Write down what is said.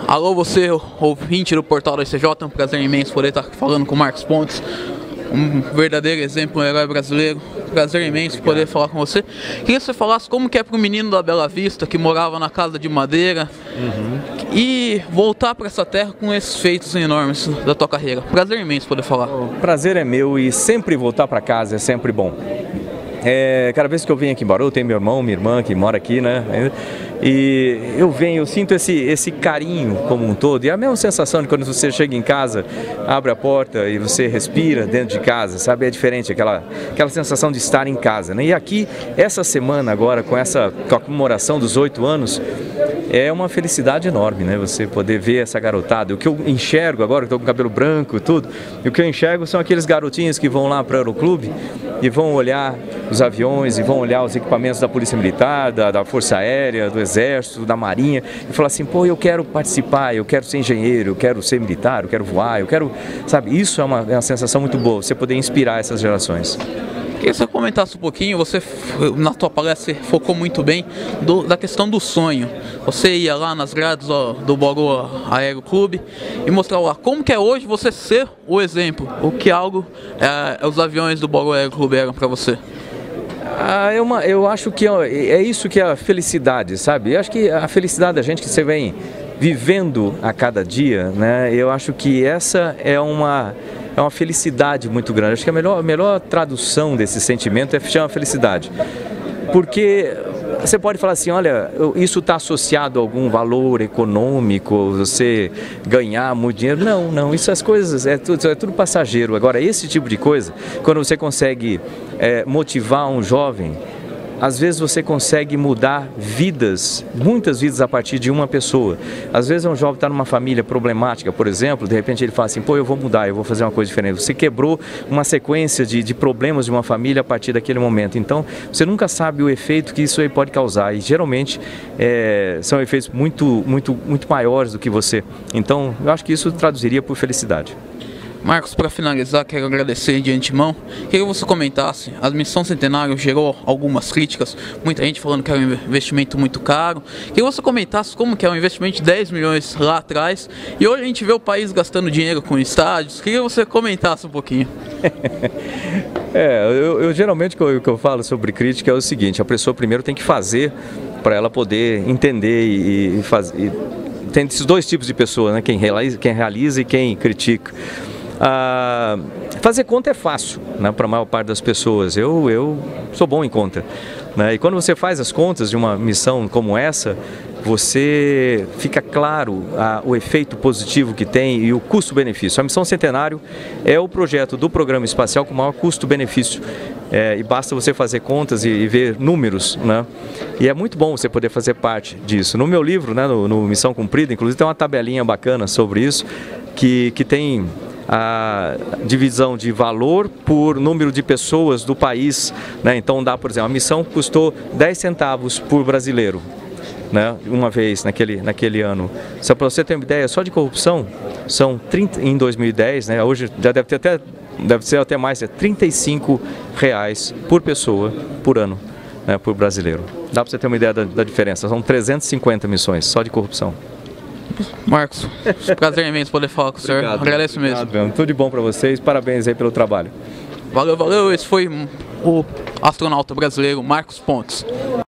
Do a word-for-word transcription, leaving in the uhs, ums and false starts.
Alô, você, ouvinte do Portal da I C J, é um prazer imenso poder estar falando com o Marcos Pontes, um verdadeiro exemplo, um herói brasileiro. Prazer imenso poder falar com você. Queria que você falasse como que é para o menino da Bela Vista, que morava na casa de madeira, uhum. e voltar para essa terra com esses feitos enormes da tua carreira. Prazer imenso poder falar. O prazer é meu e sempre voltar para casa é sempre bom. É, cada vez que eu venho aqui em Bauru, tem meu irmão, minha irmã que mora aqui, né? E eu venho, eu sinto esse, esse carinho como um todo. E a mesma sensação de quando você chega em casa, abre a porta e você respira dentro de casa, sabe? É diferente, aquela, aquela sensação de estar em casa, né? E aqui, essa semana agora, com essa com a comemoração dos oito anos, é uma felicidade enorme, né? Você poder ver essa garotada. O que eu enxergo agora, que estou com cabelo branco e tudo, o que eu enxergo são aqueles garotinhos que vão lá para o Aeroclube e vão olhar os aviões e vão olhar os equipamentos da Polícia Militar, da, da Força Aérea, do Exército, da Marinha, e falar assim, pô, eu quero participar, eu quero ser engenheiro, eu quero ser militar, eu quero voar, eu quero, sabe, isso é uma, é uma sensação muito boa, você poder inspirar essas gerações. Queria que você comentasse um pouquinho, você na tua palestra focou muito bem do, da questão do sonho. Você ia lá nas grades ó, do Bauru Aeroclube e mostrar lá como que é hoje você ser o exemplo, o que algo é, os aviões do Bauru Aeroclube eram para você. Ah, é uma, eu acho que é, é isso que é a felicidade, sabe? Eu acho que a felicidade da gente que você vem vivendo a cada dia, né? Eu acho que essa é uma... É uma felicidade muito grande. Acho que a melhor, a melhor tradução desse sentimento é chamar felicidade. Porque você pode falar assim, olha, isso está associado a algum valor econômico, você ganhar muito dinheiro. Não, não, isso as coisas, é tudo, é tudo passageiro. Agora, esse tipo de coisa, quando você consegue é, motivar um jovem, às vezes você consegue mudar vidas, muitas vidas a partir de uma pessoa. Às vezes um jovem está numa família problemática, por exemplo, de repente ele fala assim, pô, eu vou mudar, eu vou fazer uma coisa diferente. Você quebrou uma sequência de, de problemas de uma família a partir daquele momento. Então, você nunca sabe o efeito que isso aí pode causar. E geralmente é, são efeitos muito, muito, muito maiores do que você. Então, eu acho que isso traduziria por felicidade. Marcos, para finalizar, quero agradecer de antemão. Queria que você comentasse, a Missão Centenário gerou algumas críticas, muita gente falando que era um investimento muito caro. Queria que você comentasse como que é um investimento de dez milhões lá atrás e hoje a gente vê o país gastando dinheiro com estádios. Queria que você comentasse um pouquinho. É, eu, eu geralmente o que, eu, que eu falo sobre crítica é o seguinte, a pessoa primeiro tem que fazer para ela poder entender e, e fazer. Tem esses dois tipos de pessoas, né? Quem realiza, quem realiza e quem critica. Ah, fazer conta é fácil, né, para a maior parte das pessoas. Eu, eu sou bom em conta, né? E quando você faz as contas de uma missão como essa, você fica claro ah, o efeito positivo que tem e o custo-benefício. A Missão Centenário é o projeto do programa espacial com maior custo-benefício. É, e basta você fazer contas e, e ver números, né? E é muito bom você poder fazer parte disso. No meu livro, né, no, no Missão Cumprida, inclusive tem uma tabelinha bacana sobre isso, que, que tem a divisão de valor por número de pessoas do país, né? Então dá, por exemplo, a missão custou dez centavos por brasileiro, né? Uma vez naquele, naquele ano. Só para você ter uma ideia, só de corrupção são trinta em dois mil e dez, né? Hoje já deve ter até deve ser até mais, é trinta e cinco reais por pessoa por ano, né, por brasileiro. Dá para você ter uma ideia da, da diferença. São trezentas e cinquenta missões só de corrupção. Marcos, prazer imenso poder falar com o senhor. Obrigado, agradeço obrigado, mesmo. mesmo. Tudo de bom para vocês, parabéns aí pelo trabalho. Valeu, valeu. Esse foi o astronauta brasileiro Marcos Pontes.